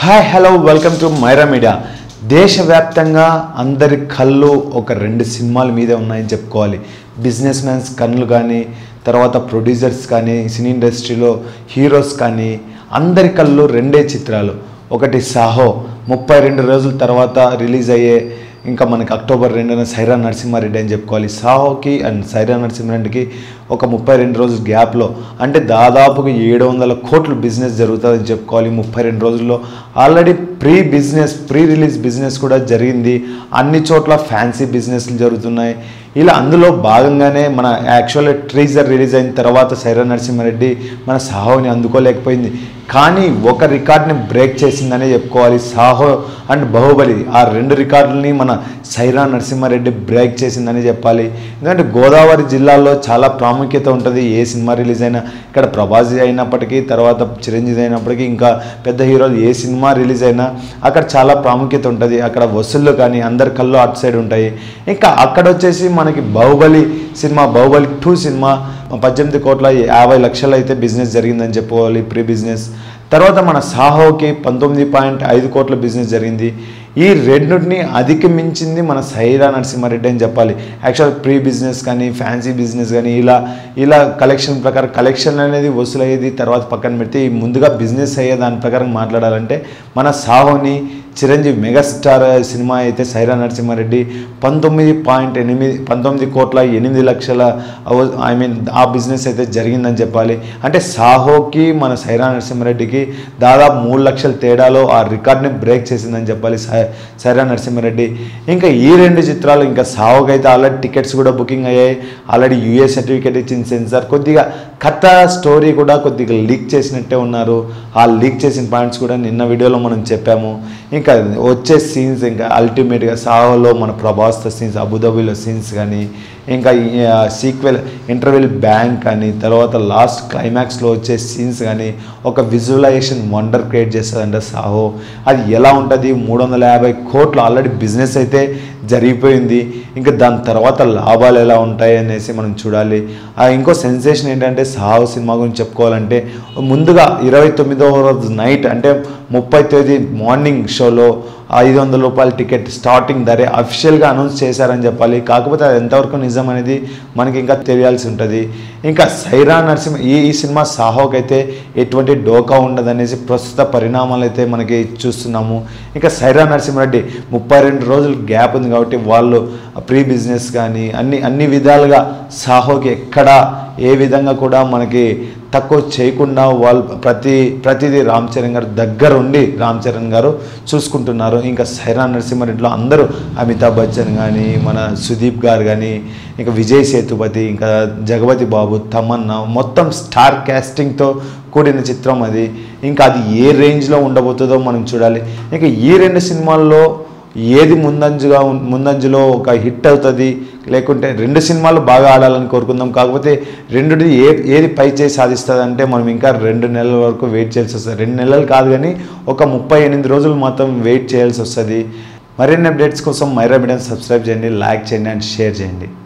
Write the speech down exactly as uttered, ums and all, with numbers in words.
Hi hello welcome to Myra media. దేశవ్యాప్తంగా అందరి కళ్ళు ఒక రెండు సినిమాల మీదే ఉన్నాయని చెప్పుకోవాలి. బిజినెస్ మ్యాన్స్ కళ్ళు కానీ, తర్వాత ప్రొడ్యూసర్స్ కానీ, సినీ ఇండస్ట్రీలో హీరోస్ కానీ అందరి కళ్ళు రెండే చిత్రాలు. ఒకటి సాహో, ముప్పై రెండు రోజుల తర్వాత రిలీజ్ అయ్యే ఇంకా మనకి అక్టోబర్ రెండున సయ్ రా నరసింహ రెడ్డి అని చెప్పుకోవాలి. సాహోకి అండ్ సయ్ రా నరసింహ రెడ్డికి ఒక ముప్పై రెండు రోజుల గ్యాప్లో అంటే దాదాపుగా ఏడు వందల కోట్లు బిజినెస్ జరుగుతుందని చెప్పుకోవాలి. ముప్పై రెండు రోజుల్లో already pre business pre release business కూడా జరిగింది. అన్ని చోట్ల ఫ్యాన్సీ బిజినెస్లు జరుగుతున్నాయి. ఇలా అందులో భాగంగానే మన యాక్చువల్గా ట్రీజర్ రిలీజ్ అయిన తర్వాత సయ్ రా నరసింహ రెడ్డి మన సాహోని అందుకోలేకపోయింది. కానీ ఒక రికార్డ్ని బ్రేక్ చేసిందనే చెప్పుకోవాలి. సాహో అండ్ బాహుబలి ఆ రెండు రికార్డులని మన సయ్ రా నరసింహ రెడ్డి బ్రేక్ చేసిందని చెప్పాలి. ఎందుకంటే గోదావరి జిల్లాలో చాలా ప్రాముఖ్యత ఉంటుంది. ఏ సినిమా రిలీజ్ అయినా ఇక్కడ ప్రభాస్ అయినప్పటికీ, తర్వాత చిరంజీవి అయినప్పటికీ, ఇంకా పెద్ద హీరోలు ఏ సినిమా రిలీజ్ అయినా అక్కడ చాలా ప్రాముఖ్యత ఉంటుంది. అక్కడ వసూళ్ళు కానీ అందరి కళ్ళు అటు సైడ్ ఉంటాయి. ఇంకా అక్కడ వచ్చేసి మనకి బాహుబలి సినిమా బాహుబలి టూ సినిమా పద్దెనిమిది కోట్ల యాభై లక్షలు అయితే బిజినెస్ జరిగిందని చెప్పుకోవాలి ప్రీ బిజినెస్. తర్వాత మన సాహోకి పంతొమ్మిది పాయింట్ ఐదు కోట్ల బిజినెస్ జరిగింది. ఈ రెండుని అధిగమించింది మన సయ్ రా నరసింహ రెడ్డి అని చెప్పాలి. యాక్చువల్ ప్రీ బిజినెస్ కానీ, ఫ్యాన్సీ బిజినెస్ కానీ ఇలా ఇలా కలెక్షన్ ప్రకారం కలెక్షన్ అనేది వసూలు అయ్యేది తర్వాత పక్కన పెడితే ఈ ముందుగా బిజినెస్ అయ్యే దాని ప్రకారం మాట్లాడాలంటే మన సాహోని చిరంజీవి మెగాస్టార్ సినిమా అయితే సయ్ రా నరసింహ రెడ్డి పంతొమ్మిది పాయింట్ ఎనిమిది పంతొమ్మిది కోట్ల ఎనిమిది లక్షల ఐ మీన్ ఆ బిజినెస్ అయితే జరిగిందని చెప్పాలి. అంటే సాహోకి మన సయ్ రా నరసింహ రెడ్డికి దాదాపు మూడు లక్షల తేడాలో ఆ రికార్డ్ని బ్రేక్ చేసిందని చెప్పాలి సయ్ రా నరసింహ రెడ్డి. ఇంకా ఈ రెండు చిత్రాలు ఇంకా సాహోకి అయితే ఆల్రెడీ టికెట్స్ కూడా బుకింగ్ అయ్యాయి. ఆల్రెడీ యూఏ సర్టిఫికేట్ ఇచ్చిన సెన్సార్ కొద్దిగా కథ స్టోరీ కూడా కొద్దిగా లీక్ చేసినట్టే ఉన్నారు. ఆ లీక్ చేసిన పాయింట్స్ కూడా నిన్న వీడియోలో మనం చెప్పాము. ఇంకా వచ్చే సీన్స్ ఇంకా అల్టిమేట్గా సాహోలో మన ప్రభాస్తో సీన్స్, అబుదాబిలో సీన్స్ కానీ, ఇంకా సీక్వెల్ ఇంటర్వెల్ బ్యాంక్ కానీ, తర్వాత లాస్ట్ క్లైమాక్స్లో వచ్చే సీన్స్ కానీ ఒక విజువలైజేషన్ వండర్ క్రియేట్ చేస్తుందంట సాహో. అది ఎలా ఉంటుంది? మూడు వందల యాభై కోట్లు ఆల్రెడీ బిజినెస్ అయితే జరిగిపోయింది. ఇంకా దాని తర్వాత లాభాలు ఎలా ఉంటాయి అనేసి మనం చూడాలి. ఇంకో సెన్సేషన్ ఏంటంటే సాహో సినిమా గురించి చెప్పుకోవాలంటే ముందుగా ఇరవై తొమ్మిదవ రోజు నైట్ అంటే ముప్పై తేదీ మార్నింగ్ షోలో ఐదు వందల రూపాయల టికెట్ స్టార్టింగ్ ధరే అఫీషియల్గా అనౌన్స్ చేశారని చెప్పాలి. కాకపోతే అది ఎంతవరకు నిజం అనేది మనకి ఇంకా తెలియాల్సి ఉంటుంది. ఇంకా సయ్ రా నరసింహ ఈ ఈ సినిమా సాహోకి అయితే ఎటువంటి డోకా ఉండదనేసి ప్రస్తుత పరిణామాలు అయితే మనకి చూస్తున్నాము. ఇంకా సయ్ రా నరసింహ రెడ్డి ముప్పై రెండు రోజులు గ్యాప్ ఉంది కాబట్టి వాళ్ళు ప్రీ బిజినెస్ కానీ అన్ని అన్ని విధాలుగా సాహోకి ఎక్కడా ఏ విధంగా కూడా మనకి తక్కువ చేయకుండా వాళ్ళు ప్రతి ప్రతిదీ రామ్ చరణ్ గారు దగ్గర ఉండి రామ్ చరణ్ గారు చూసుకుంటున్నారు. ఇంకా సయ్ రా నరసింహ రెడ్డిలో అందరూ అమితాబ్ బచ్చన్ కానీ, మన సుదీప్ గారు కానీ, ఇంకా విజయ్ సేతుపతి, ఇంకా జగపతి బాబు, తమన్నా మొత్తం స్టార్ క్యాస్టింగ్తో కూడిన చిత్రం అది. ఇంకా అది ఏ రేంజ్లో ఉండబోతుందో మనం చూడాలి. ఇంకా ఈ రెండు సినిమాల్లో ఏది ముందంజుగా ముందంజులో ఒక హిట్ అవుతుంది, లేకుంటే రెండు సినిమాలు బాగా ఆడాలని కోరుకుందాం. కాకపోతే రెండుది ఏ ఏది పై చేసి సాధిస్తుంది అంటే మనం ఇంకా రెండు నెలల వరకు వెయిట్ చేయాల్సి వస్తుంది. రెండు నెలలు కాదు కానీ ఒక ముప్పై ఎనిమిది రోజులు మాత్రం వెయిట్ చేయాల్సి వస్తుంది. మరిన్ని అప్డేట్స్ కోసం మైరా మీడియాని సబ్స్క్రైబ్ చేయండి, లైక్ చేయండి అండ్ షేర్ చేయండి.